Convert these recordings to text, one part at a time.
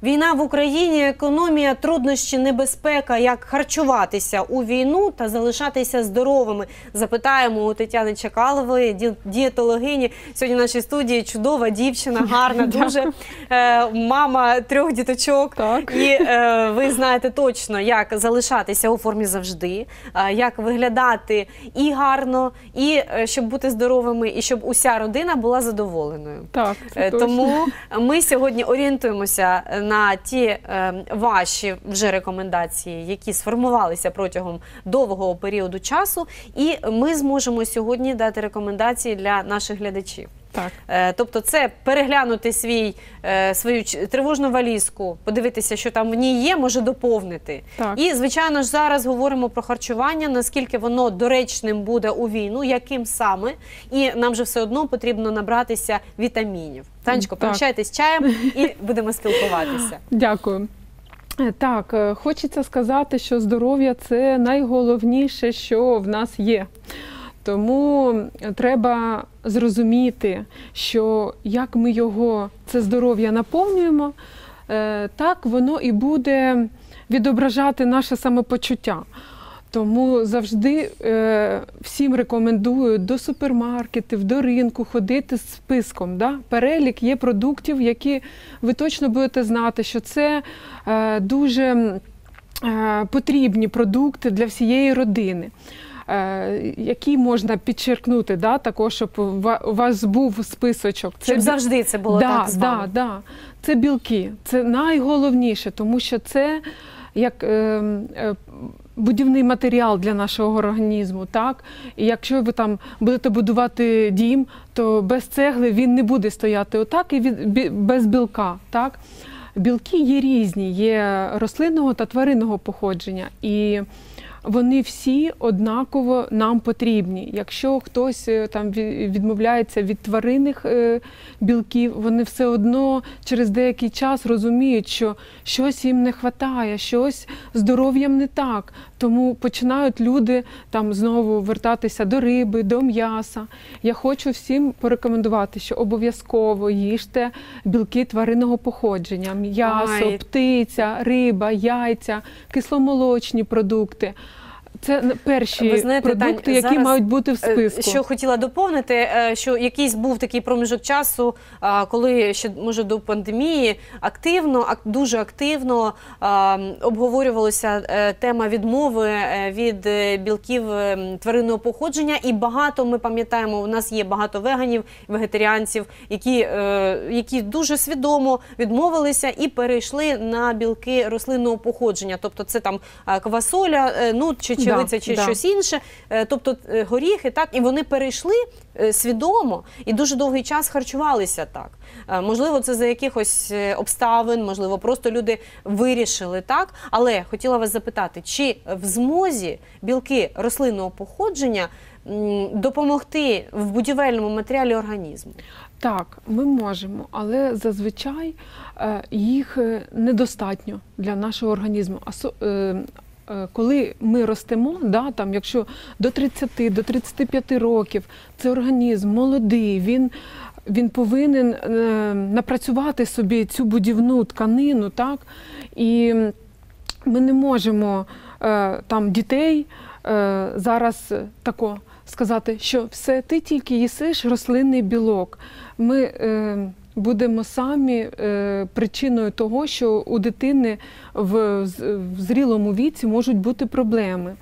Війна в Україні, економія, труднощі, небезпека, як харчуватися у війну та залишатися здоровими. Запитаємо у Тетяни Чекалової, дієтологині. Сьогодні в нашій студії чудова дівчина, гарна, дуже мама 3 діточок. Так. І ви знаєте точно, як залишатися у формі завжди, як виглядати і гарно, і щоб бути здоровими, і щоб уся родина була задоволеною. Так, це точно. Тому ми сьогодні орієнтуємося на ті ваші вже рекомендації, які сформувалися протягом довгого періоду часу, і ми зможемо сьогодні дати рекомендації для наших глядачів. Так. Тобто це переглянути свою тривожну валізку, подивитися, що там в ній є, може доповнити. Так. І, звичайно ж, зараз говоримо про харчування, наскільки воно доречним буде у війну, яким саме. І нам же все одно потрібно набратися вітамінів. Танечко, пригощайтесь чаєм і будемо спілкуватися. Дякую. Так, хочеться сказати, що здоров'я – це найголовніше, що в нас є. Тому треба зрозуміти, що як ми це здоров'я наповнюємо, так воно і буде відображати наше самопочуття. Тому завжди всім рекомендую до супермаркетів, до ринку ходити з списком. Да? Перелік є продуктів, які ви точно будете знати, що це дуже потрібні продукти для всієї родини. Які можна підчеркнути, да, також, щоб у вас був списочок. Щоб завжди це було так з вами. Да. Це білки, це найголовніше, тому що це як будівний матеріал для нашого організму. Так? І якщо ви там будете будувати дім, то без цегли він не буде стояти отак і без білка. Так? Білки є різні, є рослинного та тваринного походження. І вони всі однаково нам потрібні. Якщо хтось там відмовляється від тваринних білків, вони все одно через деякий час розуміють, що щось їм не вистачає, щось з здоров'ям не так. Тому починають люди там знову вертатися до риби, до м'яса. Я хочу всім порекомендувати, що обов'язково їжте білки тваринного походження. М'ясо, птиця, риба, яйця, кисломолочні продукти. Це перші продукти, які мають бути в списку. Що хотіла доповнити, що якийсь був такий проміжок часу, коли ще, може, до пандемії дуже активно обговорювалася тема відмови від білків тваринного походження. І багато, ми пам'ятаємо, у нас є багато веганів, вегетаріанців, які дуже свідомо відмовилися і перейшли на білки рослинного походження. Тобто це там квасоля, чечевиця чи щось інше, тобто горіхи, так, і вони перейшли свідомо і дуже довгий час харчувалися так. Можливо, це за якихось обставин, можливо, просто люди вирішили так, але хотіла вас запитати, чи в змозі білки рослинного походження допомогти в будівельному матеріалі організму? Так, ми можемо, але зазвичай їх недостатньо для нашого організму. Коли ми ростемо, да, там, якщо до 30, до 35 років, це організм молодий, він повинен напрацювати собі цю будівну тканину, так? І ми не можемо там дітей зараз тако сказати, що все, ти тільки їсиш рослинний білок. Ми будемо самі причиною того, що у дитини в зрілому віці можуть бути проблеми.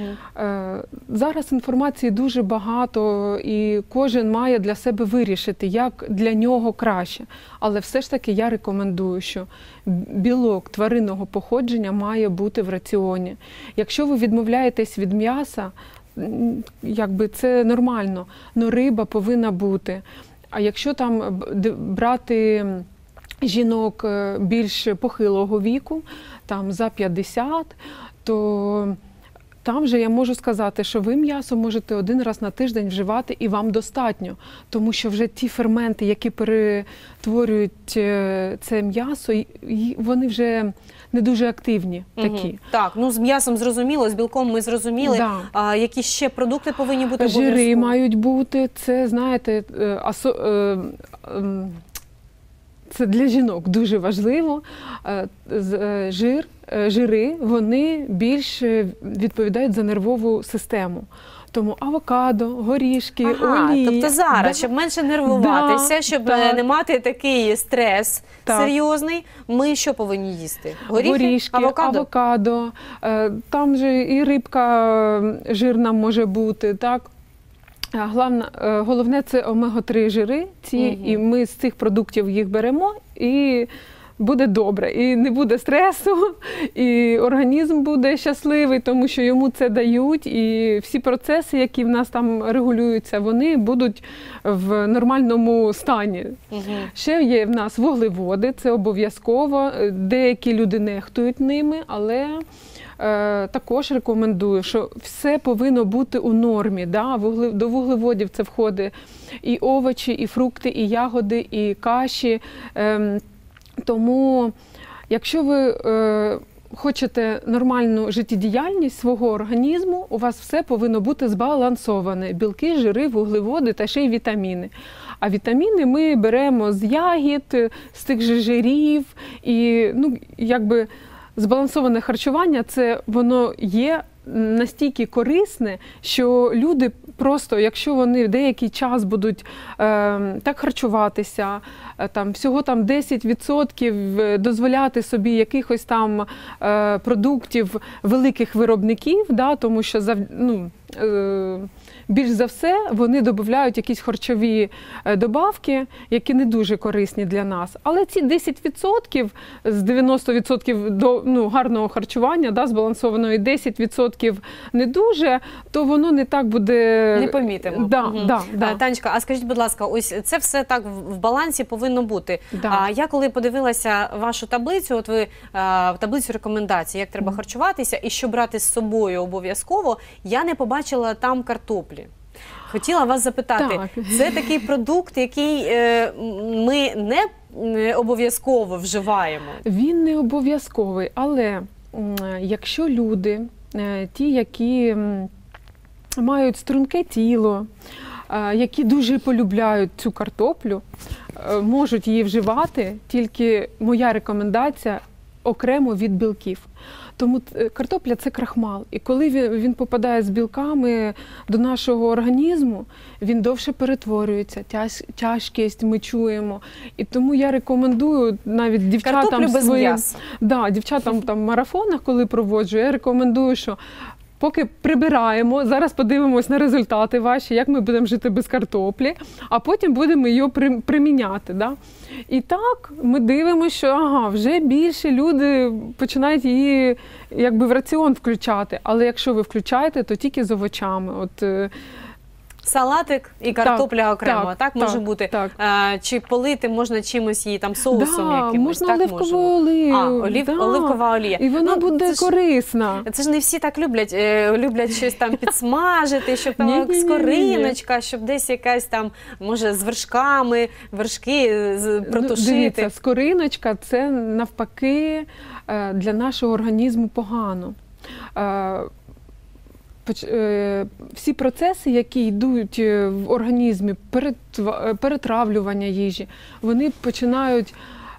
Зараз інформації дуже багато, і кожен має для себе вирішити, як для нього краще. Але все ж таки я рекомендую, що білок тваринного походження має бути в раціоні. Якщо ви відмовляєтесь від м'яса, якби це нормально, але риба повинна бути. А якщо там брати жінок більш похилого віку, там за 50, то там же я можу сказати, що ви м'ясо можете 1 раз на тиждень вживати і вам достатньо. Тому що вже ті ферменти, які перетворюють це м'ясо, вони вже не дуже активні такі. Так, ну з м'ясом зрозуміло, з білком ми зрозуміли. Да. А які ще продукти повинні бути обов'язково? Жири мають бути, це, знаєте, це для жінок дуже важливо. Жири, вони більш відповідають за нервову систему. Тому авокадо, горішки, олії. Тобто зараз, щоб менше нервуватися, щоб не мати такий стрес серйозний, ми що повинні їсти? Горішки, авокадо. Там же і рибка жирна може бути, так? Головне – це омега-3 жири, і ми з цих продуктів їх беремо, і буде добре, і не буде стресу, і організм буде щасливий, тому що йому це дають, і всі процеси, які в нас там регулюються, вони будуть в нормальному стані. Ще є в нас вуглеводи, це обов'язково, деякі люди нехтують ними, але також рекомендую, що все повинно бути у нормі. Да? До вуглеводів це входить і овочі, і фрукти, і ягоди, і каші. Тому, якщо ви хочете нормальну життєдіяльність свого організму, у вас все повинно бути збалансоване. Білки, жири, вуглеводи та ще й вітаміни. А вітаміни ми беремо з ягід, з тих же жирів. І, збалансоване харчування, воно є настільки корисне, що люди просто, якщо вони деякий час будуть так харчуватися, всього 10% дозволяти собі якихось там продуктів великих виробників, тому що більш за все вони додають якісь харчові добавки, які не дуже корисні для нас. Але ці 10% з 90% до гарного харчування, збалансованого, і 10% не дуже, то воно не так буде... Не помітимо. Танечка, а скажіть, будь ласка, ось це все так в балансі повинно бути. А я коли подивилася вашу таблицю, от ви таблицю рекомендацій, як треба харчуватися і що брати з собою обов'язково, я не побачила там картоплі. Хотіла вас запитати, це такий продукт, який ми не обов'язково вживаємо? Він не обов'язковий, але якщо люди, ті, які мають струнке тіло, які дуже полюбляють цю картоплю, можуть її вживати, тільки моя рекомендація – окремо від білків. Тому картопля – це крахмал. І коли він попадає з білками до нашого організму, він довше перетворюється, тяжкість ми чуємо. І тому я рекомендую навіть дівчатам картоплю без м'яса. Дівчатам в марафонах, коли проводжу, я рекомендую, що поки прибираємо, зараз подивимось на результати ваші, як ми будемо жити без картоплі, а потім будемо її приміняти. Да? І так ми дивимося, що вже більше люди починають її в раціон включати. Але якщо ви включаєте, то тільки з овочами. Салатик і картопля окремо, так може бути? Так. Чи полити можна чимось її, соусом якимось? Можна оливкову олію. Оливкова олія. І вона буде корисна. Це ж не всі так люблять. Люблять щось підсмажити, щоб скориночка, щоб десь якась може з вершками, вершки протушити. Дивіться, скориночка – це навпаки для нашого організму погано. Всі процеси, які йдуть в організмі, перетравлювання їжі, вони починають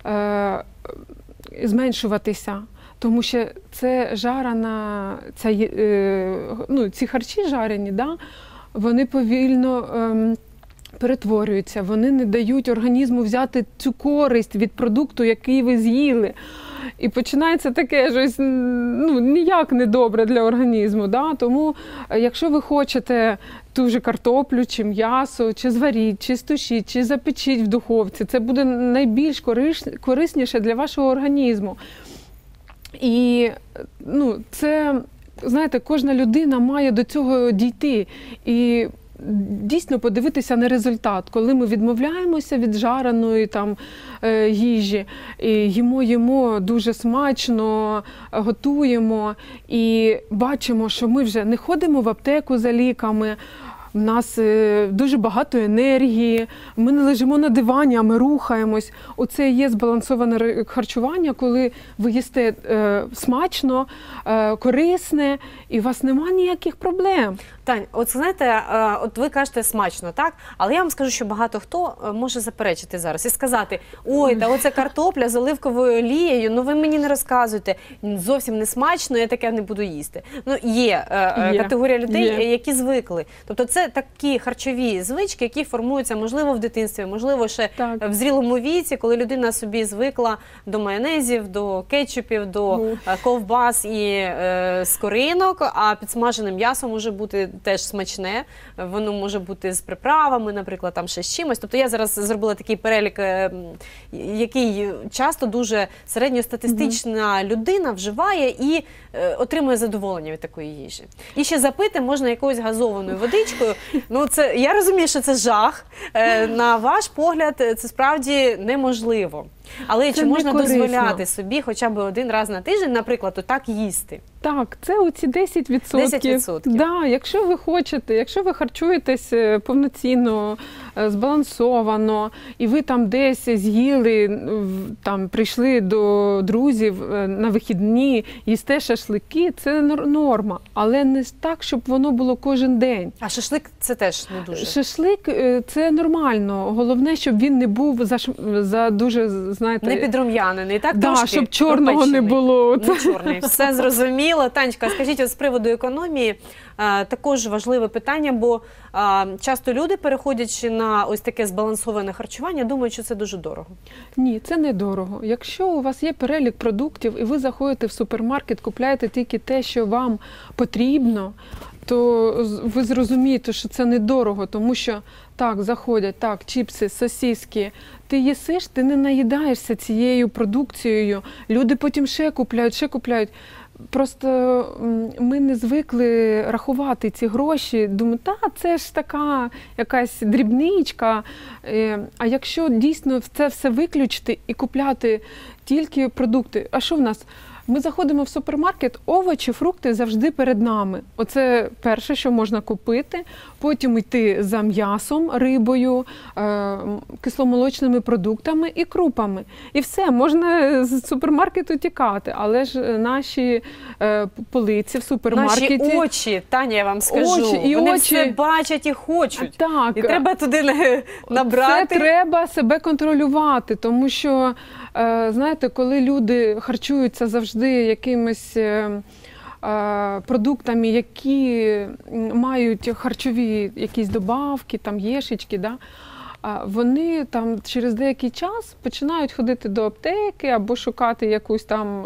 зменшуватися. Тому що це жарена, ці харчі жарені, вони повільно перетворюються, вони не дають організму взяти цю користь від продукту, який ви з'їли. І починається таке щось ніяк не добре для організму. Тому, якщо ви хочете ту же картоплю, чи м'ясо, чи зваріть, чи стушіть, чи запечіть в духовці, це буде найбільш корисніше для вашого організму. І це, знаєте, кожна людина має до цього дійти. І дійсно подивитися на результат. Коли ми відмовляємося від жареної їжі, і їмо дуже смачно, готуємо і бачимо, що ми вже не ходимо в аптеку за ліками, в нас дуже багато енергії, ми не лежимо на дивані, а ми рухаємось. Оце і є збалансоване харчування, коли ви їсте смачно, корисне, і у вас немає ніяких проблем. Тань, от знаєте, от ви кажете смачно, так? Але я вам скажу, що багато хто може заперечити зараз і сказати: ой, та оце картопля з оливковою олією, ну ви мені не розказуйте, зовсім не смачно, я таке не буду їсти. Ну, є категорія людей, які звикли. Тобто це такі харчові звички, які формуються, можливо, в дитинстві, можливо, ще в зрілому віці, коли людина собі звикла до майонезів, до кетчупів, до ковбас і скоринок, а підсмажене м'ясо може бути теж смачне, воно може бути з приправами, наприклад, там ще з чимось. Тобто я зараз зробила такий перелік, який часто дуже середньостатистична людина вживає і отримує задоволення від такої їжі. І ще запити можна якоюсь газованою водичкою. Ну, це, я розумію, що це жах. На ваш погляд, це справді неможливо. Але чи можна дозволяти собі хоча б один раз на тиждень, наприклад, отак їсти? Так, це оці 10%. 10%. Да, якщо ви хочете, якщо ви харчуєтесь повноцінно, збалансовано, і ви там десь з'їли, там прийшли до друзів на вихідні, їсте шашлики, це норма. Але не так, щоб воно було кожен день. А шашлик – це теж не дуже? Шашлик – це нормально. Головне, щоб він не був за дуже, знаєте... Не підрум'янений, так? Да, трошки щоб чорного пропечений. не було. Не чорний. Все зрозуміло. Танечка, скажіть, от з приводу економії, також важливе питання, бо часто люди, переходячи на ось таке збалансоване харчування, думають, що це дуже дорого. Ні, це не дорого. Якщо у вас є перелік продуктів і ви заходите в супермаркет, купляєте тільки те, що вам потрібно, то ви зрозумієте, що це недорого, тому що так, заходять, так, чіпси, сосиски, ти їсиш, ти не наїдаєшся цією продукцією, люди потім ще купляють. Просто ми не звикли рахувати ці гроші, думаю, це ж така якась дрібничка. А якщо дійсно це все виключити і купляти тільки продукти, а що в нас? Ми заходимо в супермаркет, овочі, фрукти завжди перед нами. Оце перше, що можна купити. Потім йти за м'ясом, рибою, кисломолочними продуктами і крупами. І все, можна з супермаркету тікати. Але ж наші полиці в супермаркеті... Наші очі, Таня, я вам скажу, вони все бачать і хочуть. Так. І треба туди набрати. Це треба себе контролювати, тому що, знаєте, коли люди харчуються завжди якимись продуктами, які мають харчові якісь добавки, там єшечки, да, вони там через деякий час починають ходити до аптеки або шукати якусь там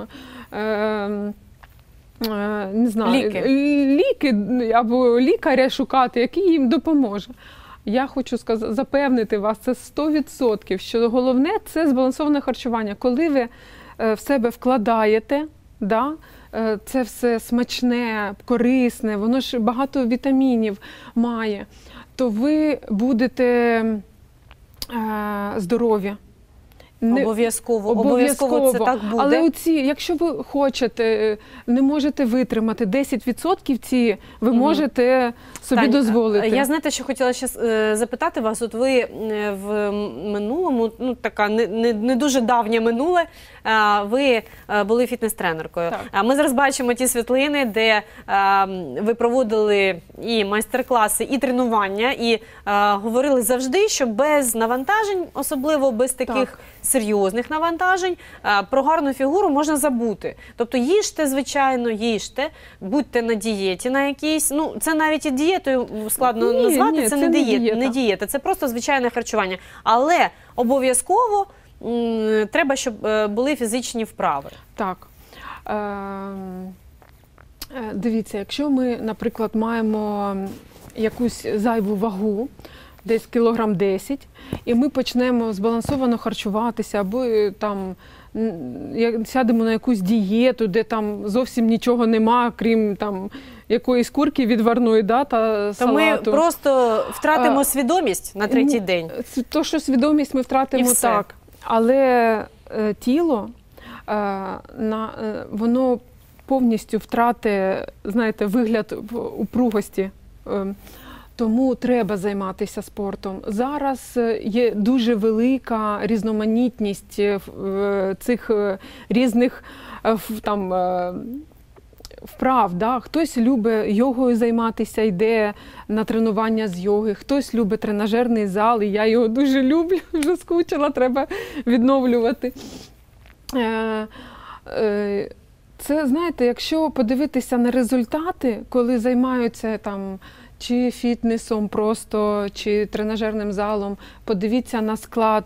не знаю, ліки або лікаря шукати, який їм допоможе. Я хочу запевнити вас, це 100%, що головне – це збалансоване харчування. Коли ви в себе вкладаєте, да, це все смачне, корисне, воно ж багато вітамінів має, то ви будете здорові. Обов'язково це так буде. Але якщо ви хочете, не можете витримати 10% ці, ви можете собі дозволити. Я, знаєте, що хотіла ще запитати вас, от ви в минулому, ну така не дуже давнє минуле, ви були фітнес-тренеркою. Ми зараз бачимо ті світлини, де ви проводили і майстер-класи, і тренування, і говорили завжди, що без навантажень, особливо без таких серйозних навантажень, про гарну фігуру можна забути. Тобто їжте, звичайно, їжте, будьте на дієті на якійсь, ну це навіть і дієтою складно назвати, це не дієта, це просто звичайне харчування. Але обов'язково треба, щоб були фізичні вправи. Так. Дивіться, якщо ми, наприклад, маємо якусь зайву вагу, десь кілограм 10, і ми почнемо збалансовано харчуватися, або там сядемо на якусь дієту, де там зовсім нічого нема, крім там якоїсь курки відварної, да, та салату. То ми просто втратимо свідомість на третій день. То, що свідомість ми втратимо, так. Але тіло, воно повністю втратить, знаєте, вигляд упругості. Тому треба займатися спортом. Зараз є дуже велика різноманітність цих різних там вправ. Да? Хтось любить йогою займатися, йде на тренування з йоги, хтось любить тренажерний зал, і я його дуже люблю, вже скучила, треба відновлювати. Це, знаєте, якщо подивитися на результати, коли займаються там чи фітнесом просто, чи тренажерним залом, подивіться на склад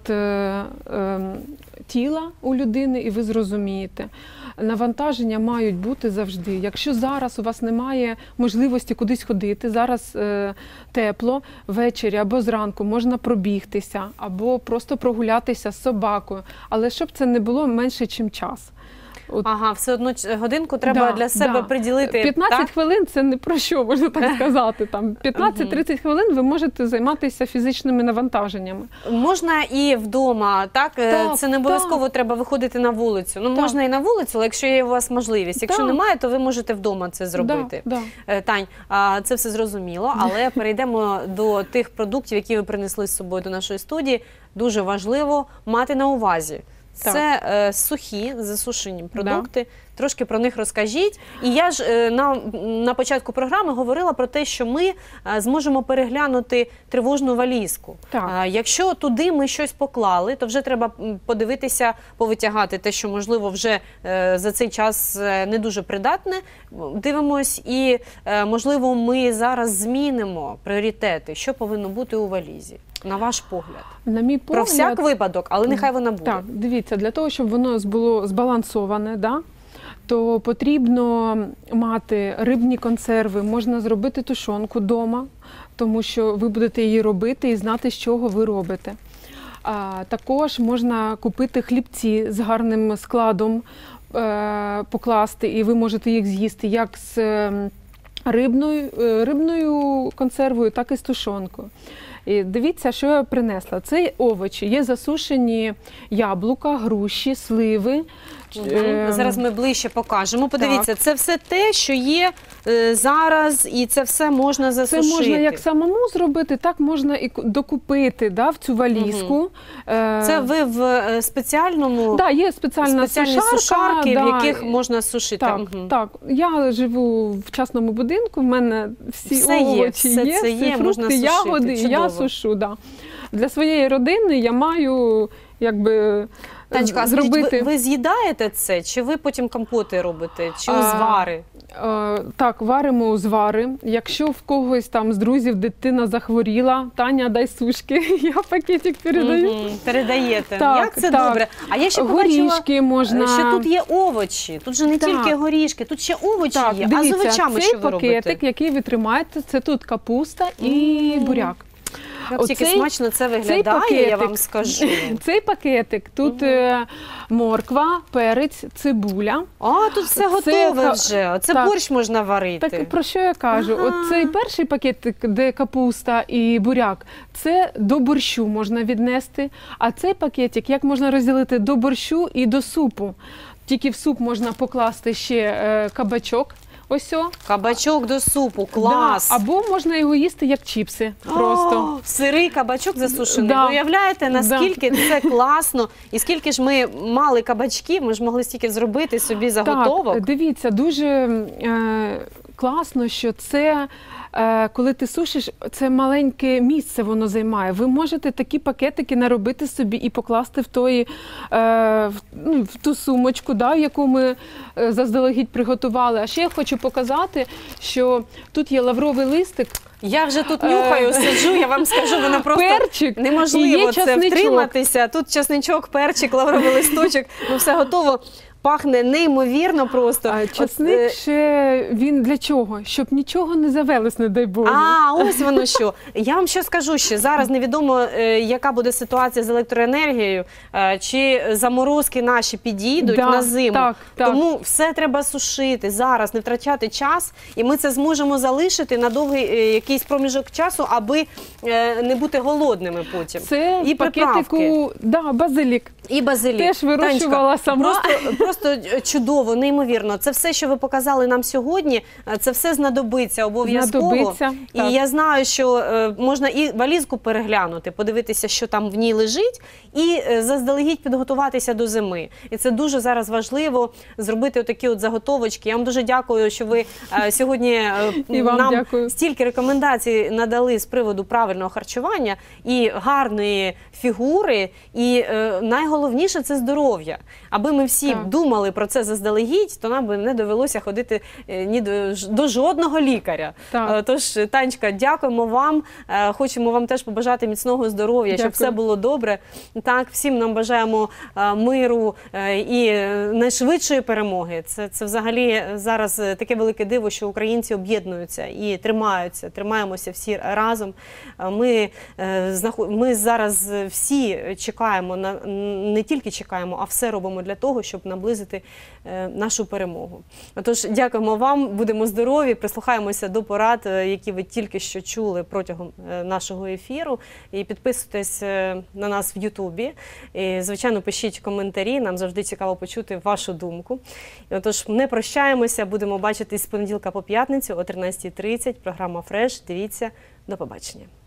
тіла у людини і ви зрозумієте. Навантаження мають бути завжди. Якщо зараз у вас немає можливості кудись ходити, зараз тепло, ввечері або зранку можна пробігтися, або просто прогулятися з собакою. Але щоб це не було менше, ніж час. Ага, все одно годинку треба для себе приділити. 15 хвилин – це не про що, можна так сказати. 15-30 хвилин ви можете займатися фізичними навантаженнями. Можна і вдома, так? Це не обов'язково треба виходити на вулицю. Ну, можна і на вулицю, але якщо є у вас можливість. Якщо немає, то ви можете вдома це зробити. Тань, це все зрозуміло, але перейдемо до тих продуктів, які ви принесли з собою до нашої студії. Дуже важливо мати на увазі. Це сухі, засушені продукти. Трошки про них розкажіть. І я ж на початку програми говорила про те, що ми зможемо переглянути тривожну валізку. Якщо туди ми щось поклали, то вже треба подивитися, повитягати те, що, можливо, вже за цей час не дуже придатне. Дивимось і, можливо, ми зараз змінимо пріоритети, що повинно бути у валізі. На ваш погляд? На мій погляд, про всяк випадок, але нехай вона буде. Так, дивіться, для того, щоб воно було збалансоване, то потрібно мати рибні консерви, можна зробити тушонку вдома, тому що ви будете її робити і знати, з чого ви робите. Також можна купити хлібці з гарним складом, покласти, і ви можете їх з'їсти як з рибною консервою, так і з тушонкою. І дивіться, що я принесла. Це овочі. Є засушені яблука, груші, сливи. Зараз ми ближче покажемо. Подивіться, це все те, що є зараз, і це все можна засушити. Це можна як самому зробити, так можна і докупити в цю валізку. Це ви в спеціальному? Так, є спеціальні сушарки, в яких можна сушити. Так. Я живу в частному будинку, в мене всі овочі є, фрукти, ягоди, і я сушу. Для своєї родини я маю, Танечка, зробити. Ви з'їдаєте це? Чи ви потім компоти робите? Чи узвари? Так, варимо узвари. Якщо в когось там з друзів дитина захворіла, Таня, дай сушки, я пакетик передаю. Передаєте. Як це добре. А я ще горішки можна. Що тут є овочі. Тут же не тільки горішки, тут ще овочі є. А з овочами що ви робите? Цей пакетик, який ви тримаєте, це тут капуста і буряк. Тільки смачно це виглядає, я вам скажу. Цей пакетик, тут морква, перець, цибуля. Тут все готове вже, це борщ можна варити. Так про що я кажу? Цей перший пакетик, де капуста і буряк, це до борщу можна віднести, а цей пакетик, як можна розділити до борщу і до супу. Тільки в суп можна покласти ще кабачок. Ось о. Кабачок до супу, клас! Або можна його їсти як чіпси. Просто. Сирий кабачок засушений. Ви уявляєте, наскільки це класно? І скільки ж ми мали кабачків, ми ж могли стільки зробити собі заготовок. Так, дивіться, дуже класно, що це, коли ти сушиш, це маленьке місце воно займає. Ви можете такі пакетики наробити собі і покласти в ту сумочку, яку ми заздалегідь приготували. А ще я хочу показати, що тут є лавровий листик. Я вже тут нюхаю, сиджу, я вам скажу, воно просто перчик, неможливо це втриматися. Тут часничок, перчик, лавровий листочок, все готово. Пахне неймовірно просто. Часник ще він для чого? Щоб нічого не завелось, не дай Боже. Ось воно що. Я вам що скажу ще. Зараз невідомо, яка буде ситуація з електроенергією, чи заморозки наші підійдуть на зиму. Тому все треба сушити зараз, не втрачати час. І ми це зможемо залишити на довгий якийсь проміжок часу, аби не бути голодними потім. Це і в пакетику, базилік. І базилік. Теж вирощувала сама. просто чудово, неймовірно. Це все, що ви показали нам сьогодні, це все знадобиться обов'язково. Знадобиться, І так. я знаю, що можна і валізку переглянути, подивитися, що там в ній лежить, і заздалегідь підготуватися до зими. І це дуже зараз важливо зробити такі от заготовочки. Я вам дуже дякую, що ви сьогодні І вам нам дякую. стільки рекомендацій надали з приводу правильного харчування і гарної фігури, і найголовніше – це здоров'я. Аби ми всі Так. думали про це заздалегідь, то нам би не довелося ходити ні до жодного лікаря. Так. Тож, Танечка, дякуємо вам. Хочемо вам теж побажати міцного здоров'я, щоб Дякую. все було добре. Так, всім нам бажаємо миру і найшвидшої перемоги. Це взагалі зараз таке велике диво, що українці об'єднуються і тримаємося всі разом. Ми зараз всі чекаємо, не тільки чекаємо, а все робимо для того, щоб наблизити нашу перемогу. Тож, дякуємо вам, будемо здорові, прислухаємося до порад, які ви тільки що чули протягом нашого ефіру. І підписуйтесь на нас в Ютубі. І, звичайно, пишіть коментарі, нам завжди цікаво почути вашу думку. І, отож, не прощаємося, будемо бачитись з понеділка по п'ятницю о 13:30. Програма «Фреш». Дивіться, до побачення.